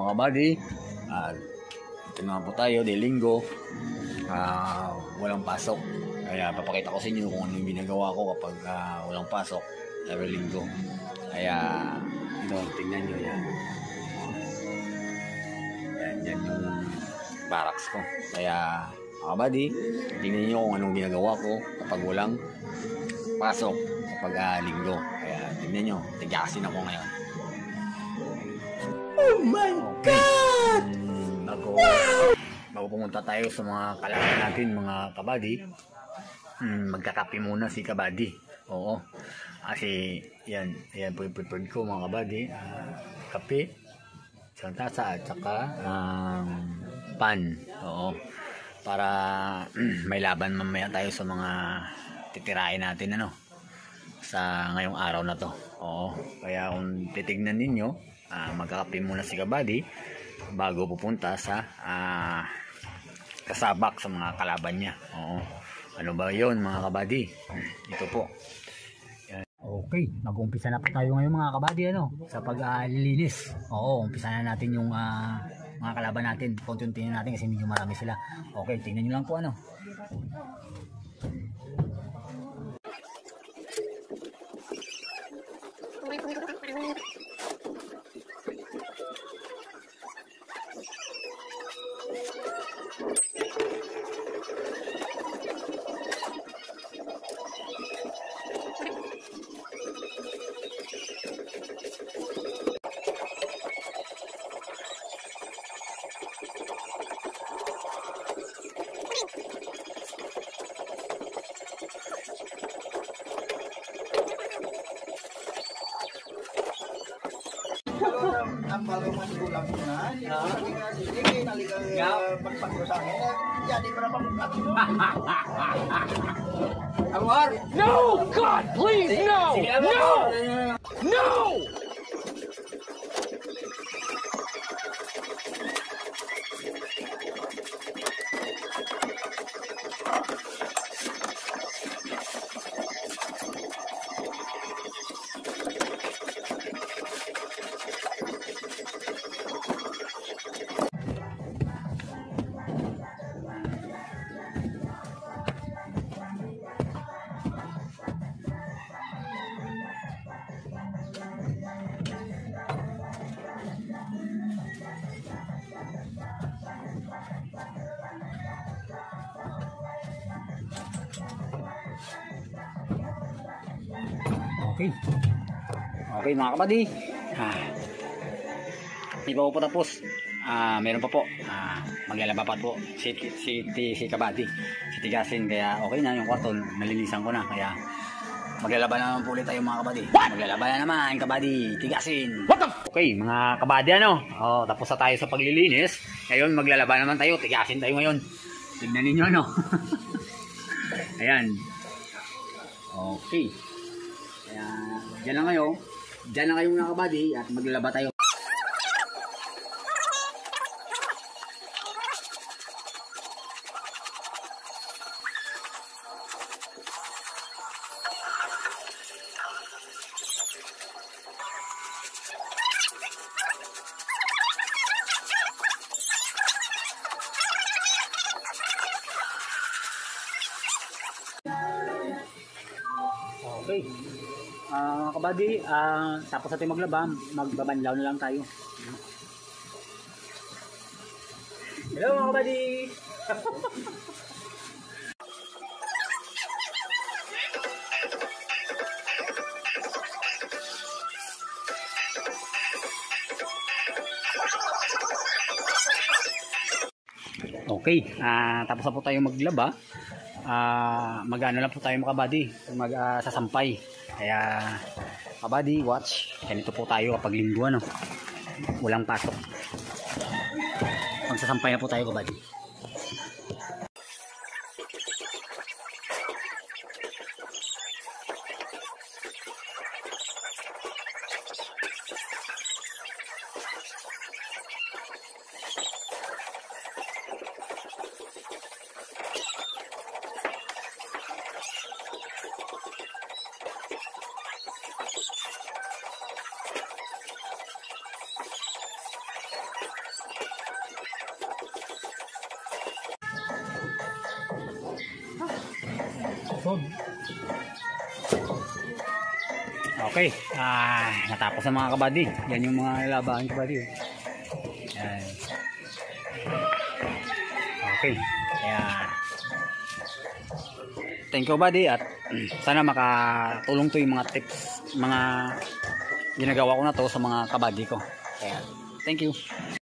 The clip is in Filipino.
mga kabady. Ito naman po tayo, di linggo. Walang pasok. Kaya papakita ko sa inyo kung ano yung ginagawa ko kapag walang pasok. Every linggo. Kaya ito, tingnan nyo yan. Yan yung barracks ko. Kaya mga kabady, tingnan nyo kung anong ginagawa ko kapag walang pasok kapag linggo. Kaya tingnan nyo, tigasin ako ngayon. Oh my God! Bago pumunta tayo sa mga kalaban natin, mga kabady, magkakape muna si kabady. Oo. Kasi yan po yung prepared ko, mga kabady. Kape, isang tasa at saka pan. Oo. Para may laban mamaya tayo sa mga titirain natin sa ngayong araw na to. Oo. Kaya kung titignan ninyo, magkakape muna si kabady bago pupunta sa kasabak sa mga kalaban niya. Oo. Ano ba yun, mga kabady? Ito po. Yan. Okay, mag-umpisa na po tayo ngayon, mga kabady, sa paglilinis. Oo, umpisa na natin yung mga kalaban natin. Konti-unti natin kasi medyo marami sila. Okay, tingnan nyo lang po Ang bago masulang ko na, sige, naligang pagpagkusahin, jadi berapa muka itu? Amor? No! God, please, no! No! No! Okay, mga kabady. Hindi pa po tapos. Meron pa po. Maglalaba pa po si kabady. Si tigasin. Kaya okay na yung kwarto. Nalinisan ko na. Kaya maglalaba na naman po ulit tayo, mga kabady. Maglalaba na naman, kabady. Tigasin. Okay, mga kabady, tapos na tayo sa paglilinis. Ngayon, maglalaba naman tayo. Tigasin tayo ngayon. Tignan ninyo, Ayan. Okay. Kaya, dyan lang kayo. Diyan na kayo, mga kabady, at maglalaba tayo. Okay. Kabady, tapos natin maglaba, magbabanlaw na lang tayo. Hello, mga kabady! Okay, tapos na po tayo maglaba. Mag-ano lang po tayo, mga kabady, sasampay. Kaya kabady, watch. Ganito po tayo kapag linggo, walang pasok. Magsasampay na po tayo, kabady. Okay, natapos na mga kabady. Yan yung mga labahan kabady. Yan. Okay, kaya thank you buddy at sana makatulong to yung mga tips, mga ginagawa ko na to sa mga kabady ko. Kaya thank you.